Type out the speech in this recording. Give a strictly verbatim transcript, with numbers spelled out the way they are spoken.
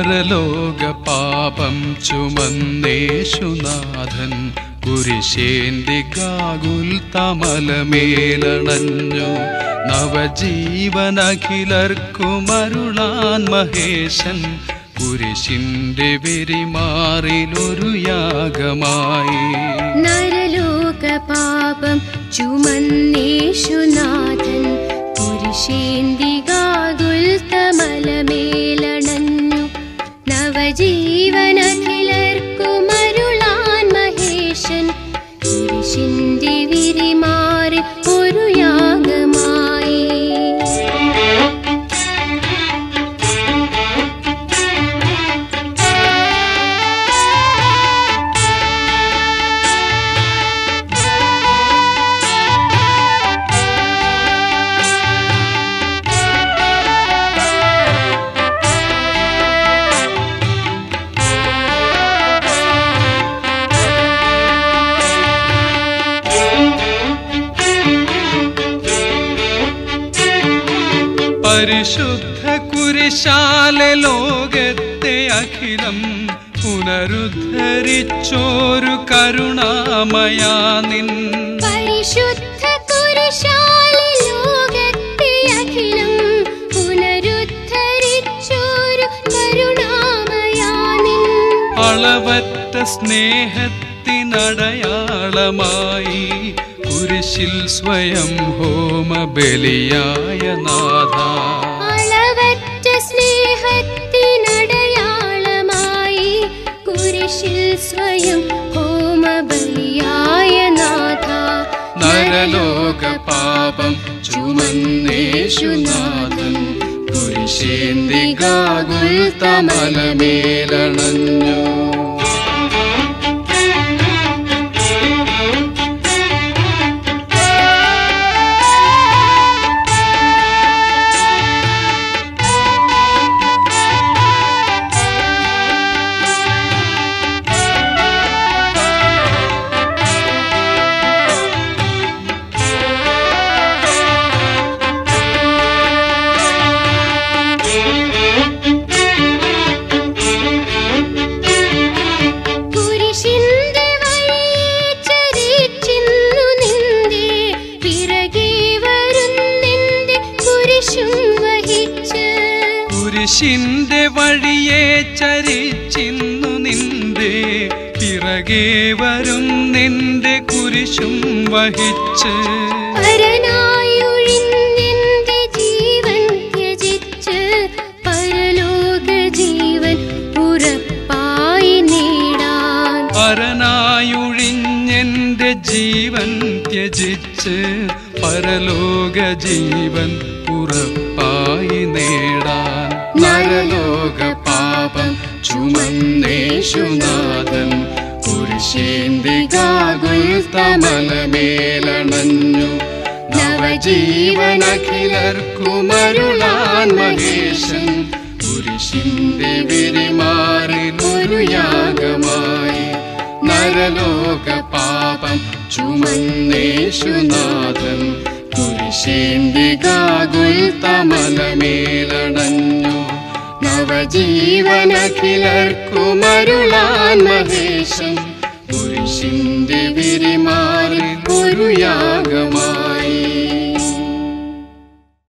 നരലോക പാപം ചുമന്നേശുനാഥൻ കുരിശേന്തി ഗാഗുൽത്തമലമേലണഞ്ഞു. നവജീവനഖിലർക്കുമരുളാൻ മഹേശൻ കുരിശിന്റെ വെരിമാറിലൊരു യാഗമായി. നരലോക പാപം ചുമന്നേശുനാഥൻ കുരിശേന്തി ഗാഗുൽത്തമലമേലണഞ്ഞു. നവജീവനഖിലർക്കുമരുളാൻ മഹേശൻ കുരിശിന്റെ വിരിമാറി ഒരു യാഗമായി. പരിശുദ്ധ കുരിശാലെ ലോകത്തെ അഖിലം പുനരുദ്ധരിച്ചോരു കരുണാമയാ നിൻ. പരിശുദ്ധ കുരിശാലെ ലോകത്തെ അഖിലം പുനരുദ്ധരിച്ചോരു കരുണാമയാ നിൻ. അളവറ്റ സ്നേഹത്തിനടയാളമായി കുരിശിൽ സ്വയം ഹോമബലിയായ നാഥ. അളവറ്റ സ്നേഹത്തിനടയാളമായി കുരിശിൽ സ്വയം ഹോമബലിയായ നാഥ. നരലോക പാപം ചുമന്നേശുനാഥൻ കുരിശേന്തി ഗാഗുൽത്തമലമേലണഞ്ഞു. കുരിശിന്റെ വഴിയെ ചരിച്ചിന്നു നിന്റെ പിറകെ വരും നിന്റെ കുരിശും വഹിച്ച്. പരനായൊഴിഞ്ഞെന്റെ ജീവൻ ത്യജിച്ച് പരലോക ജീവൻ ഉറപ്പായി നേടാൻ. പരനായൊഴിഞ്ഞെന്റെ ജീവൻ ത്യജിച്ച് പരലോക ജീവൻ ഉറപ്പായി നേടാൻ. നരലോക പാപം ചുമന്നേശുനാഥൻ കുരിശേന്തി ഗാഗുൽത്തമലമേലണഞ്ഞു. നവജീവനഖിലർക്കുമരുളാൻ മഹേശൻ കുരിശിന്റെ വിരിമാറിലൊരു യാഗമായി. നരലോക പാപം ചുമന്നേശുനാഥൻ കുരിശേന്തി ഗാഗുൽത്തമലമേലണഞ്ഞു. നവജീവനഖിലർക്കുമരുളാൻ മഹേശൻ കുരിശിന്റെ വിരിമാറിൽ ഒരു യാഗമായി.